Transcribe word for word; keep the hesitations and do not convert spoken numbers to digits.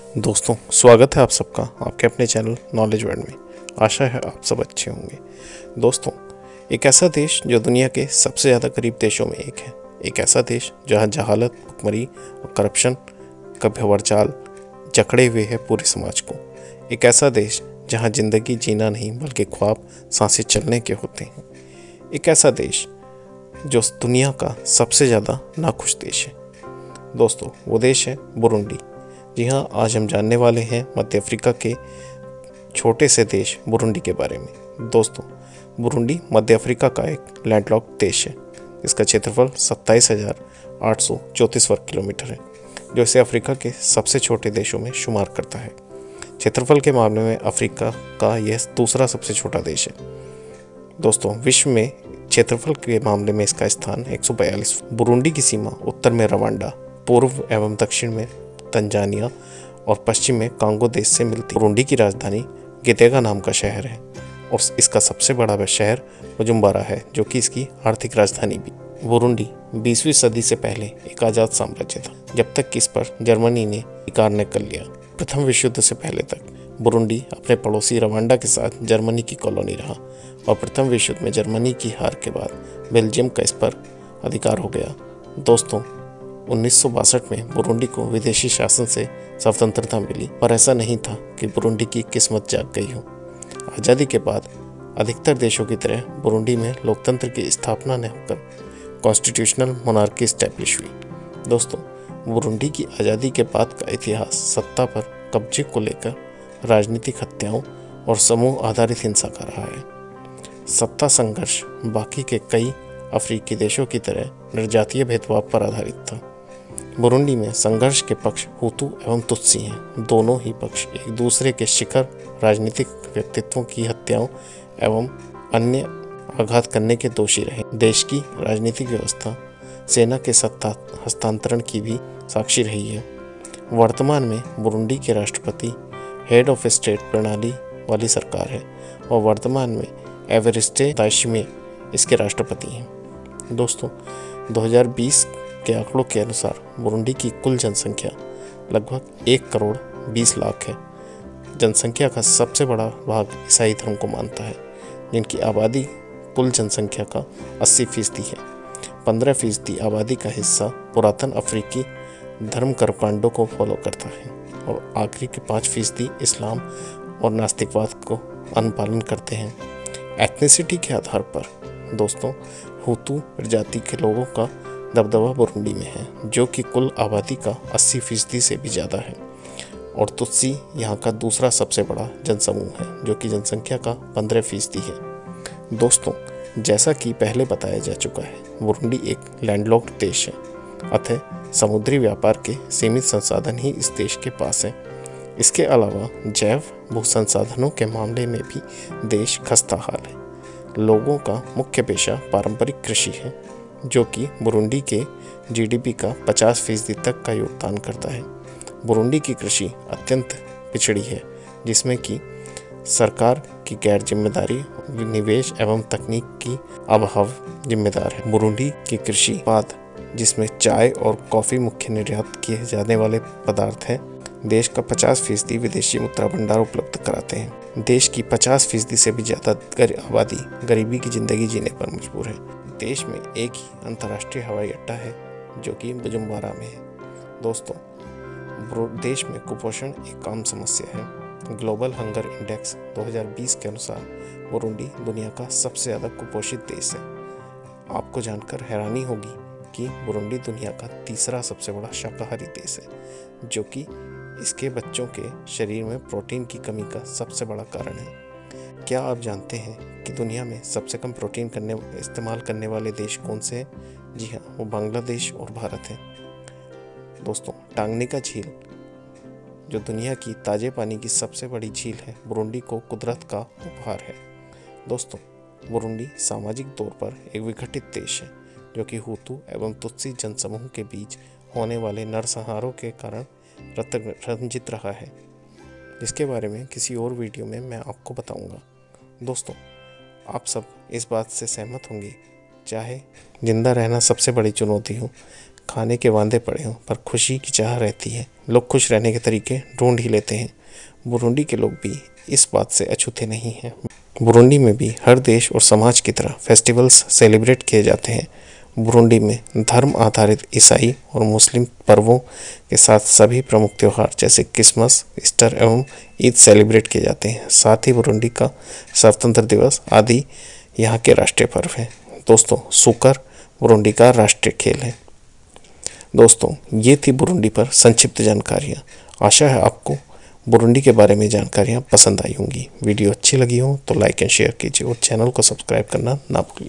दोस्तों, स्वागत है आप सबका आपके अपने चैनल नॉलेज वर्ल्ड में। आशा है आप सब अच्छे होंगे। दोस्तों, एक ऐसा देश जो दुनिया के सबसे ज़्यादा गरीब देशों में एक है, एक ऐसा देश जहां जहालत, भुखमरी और करप्शन का भंवरजाल जकड़े हुए है पूरे समाज को। एक ऐसा देश जहां ज़िंदगी जीना नहीं बल्कि ख्वाब सांसें चलने के होते हैं। एक ऐसा देश जो दुनिया का सबसे ज़्यादा नाखुश देश है। दोस्तों, वो देश है बुरुंडी। जी हाँ, आज हम जानने वाले हैं मध्य अफ्रीका के छोटे से देश बुरुंडी के बारे में। दोस्तों, बुरुंडी मध्य अफ्रीका का एक लैंडलॉक्ड देश है। इसका क्षेत्रफल सत्ताईस हजार आठ सौ चौंतीस वर्ग किलोमीटर है, जो इसे अफ्रीका के सबसे छोटे देशों में शुमार करता है। क्षेत्रफल के मामले में अफ्रीका का यह दूसरा सबसे छोटा देश है। दोस्तों, विश्व में क्षेत्रफल के मामले में इसका स्थान एक सौ बयालीस। बुरुंडी की सीमा उत्तर में रवांडा, पूर्व एवं दक्षिण में तंजानिया और पश्चिम में कांगो देश से मिलती। बुरुंडी की राजधानी गितेगा नाम का शहर है और इसका सबसे बड़ा शहर बुजुम्बारा है, जो कि इसकी आर्थिक राजधानी भी। बुरुंडी बीसवीं सदी से पहले एक आज़ाद साम्राज्य था, जब तक कि इस पर जर्मनी ने अधिकार न कर लिया। प्रथम विश्व युद्ध से पहले तक बुरुंडी अपने पड़ोसी रवांडा के साथ जर्मनी की कॉलोनी रहा और प्रथम विश्व युद्ध में जर्मनी की हार के बाद बेल्जियम का इस पर अधिकार हो गया। दोस्तों, उन्नीस सौ बासठ में बुरुंडी को विदेशी शासन से स्वतंत्रता मिली, पर ऐसा नहीं था कि बुरुंडी की किस्मत जाग गई हो। आज़ादी के बाद अधिकतर देशों की तरह बुरुंडी में लोकतंत्र की स्थापना न होकर कॉन्स्टिट्यूशनल मोनार्की स्टैब्लिश हुई। दोस्तों, बुरुंडी की आज़ादी के बाद का इतिहास सत्ता पर कब्जे को लेकर राजनीतिक हत्याओं और समूह आधारित हिंसा का रहा है। सत्ता संघर्ष बाकी के कई अफ्रीकी देशों की तरह निर्जातीय भेदभाव पर आधारित था। बुरुंडी में संघर्ष के पक्ष हुतू एवं तुत्सी हैं। दोनों ही पक्ष एक दूसरे के शिखर राजनीतिक व्यक्तित्वों की हत्याओं एवं अन्य आघात करने के दोषी रहे। देश की राजनीतिक व्यवस्था सेना के सत्ता हस्तांतरण की भी साक्षी रही है। वर्तमान में बुरुंडी के राष्ट्रपति हेड ऑफ स्टेट प्रणाली वाली सरकार है और वर्तमान में एवरिस्टे दायशिमे इसके राष्ट्रपति हैं। दोस्तों, दो हज़ार बीस के आंकड़ों के अनुसार बुरुंडी की कुल जनसंख्या लगभग एक करोड़ बीस लाख है। जनसंख्या का सबसे बड़ा भाग ईसाई धर्म को मानता है, जिनकी आबादी कुल जनसंख्या का अस्सी फीसदी है। पंद्रह फीसदी आबादी का हिस्सा पुरातन अफ्रीकी धर्म कर्मकांडों को फॉलो करता है और आखिरी के पाँच फीसदी इस्लाम और नास्तिकवाद को अनुपालन करते हैं। एथनिसिटी के आधार पर दोस्तों, हुतू प्रजाति के लोगों का दबदबा बुरुंडी में है, जो कि कुल आबादी का अस्सी फीसदी से भी ज़्यादा है, और तुत्सी यहाँ का दूसरा सबसे बड़ा जनसमूह है, जो कि जनसंख्या का पंद्रह फीसदी है। दोस्तों, जैसा कि पहले बताया जा चुका है, बुरुंडी एक लैंडलॉक्ड देश है, अतः समुद्री व्यापार के सीमित संसाधन ही इस देश के पास हैं। इसके अलावा जैव भू संसाधनों के मामले में भी देश खस्ताहाल है। लोगों का मुख्य पेशा पारंपरिक कृषि है, जो कि बुरुंडी के जीडीपी का पचास फीसदी तक का योगदान करता है। बुरुंडी की कृषि अत्यंत पिछड़ी है, जिसमें कि सरकार की गैर जिम्मेदारी, निवेश एवं तकनीक की अभाव जिम्मेदार है। बुरुंडी की कृषि उत्पाद, जिसमें चाय और कॉफ़ी मुख्य निर्यात किए जाने वाले पदार्थ हैं, देश का पचास फीसदी विदेशी मुद्रा भंडार उपलब्ध कराते हैं। देश की पचास फीसदी से भी ज़्यादा आबादी गरीबी की ज़िंदगी जीने पर मजबूर है। देश में एक ही अंतर्राष्ट्रीय हवाई अड्डा है, जो कि बुजुम्बारा में है। दोस्तों, देश में कुपोषण एक आम समस्या है। ग्लोबल हंगर इंडेक्स दो हज़ार बीस के अनुसार बुरुंडी दुनिया का सबसे ज़्यादा कुपोषित देश है। आपको जानकर हैरानी होगी कि बुरुंडी दुनिया का तीसरा सबसे बड़ा शाकाहारी देश है, जो कि इसके बच्चों के शरीर में प्रोटीन की कमी का सबसे बड़ा कारण है। क्या आप जानते हैं कि दुनिया में सबसे कम प्रोटीन करने इस्तेमाल करने वाले देश कौन से हैं? जी हाँ, वो बांग्लादेश और भारत है। दोस्तों, टांगनिका झील, जो दुनिया की ताजे पानी की सबसे बड़ी झील है, बुरुंडी को कुदरत का उपहार है। दोस्तों, बुरुंडी सामाजिक तौर पर एक विघटित देश है, जो कि हुतू एवं तुत्सी जनसमूह के बीच होने वाले नरसंहारों के कारण रंजित रहा है, जिसके बारे में किसी और वीडियो में मैं आपको बताऊंगा। दोस्तों, आप सब इस बात से सहमत होंगे, चाहे जिंदा रहना सबसे बड़ी चुनौती हो, खाने के वांदे पड़े हों पर खुशी की चाह रहती है। लोग खुश रहने के तरीके ढूंढ ही लेते हैं। बुरुंडी के लोग भी इस बात से अछूते नहीं हैं। बुरुंडी में भी हर देश और समाज की तरह फेस्टिवल्स सेलिब्रेट किए जाते हैं। बुरुंडी में धर्म आधारित ईसाई और मुस्लिम पर्वों के साथ सभी प्रमुख त्यौहार जैसे क्रिसमस, ईस्टर एवं ईद सेलिब्रेट किए जाते हैं। साथ ही बुरुंडी का स्वतंत्रता दिवस आदि यहाँ के राष्ट्रीय पर्व हैं। दोस्तों, सूकर बुरुंडी का राष्ट्रीय खेल है। दोस्तों, ये थी बुरुंडी पर संक्षिप्त जानकारियाँ। आशा है आपको बुरुंडी के बारे में जानकारियाँ पसंद आई होंगी। वीडियो अच्छी लगी हो तो लाइक एंड शेयर कीजिए और चैनल को सब्सक्राइब करना ना भूलिए।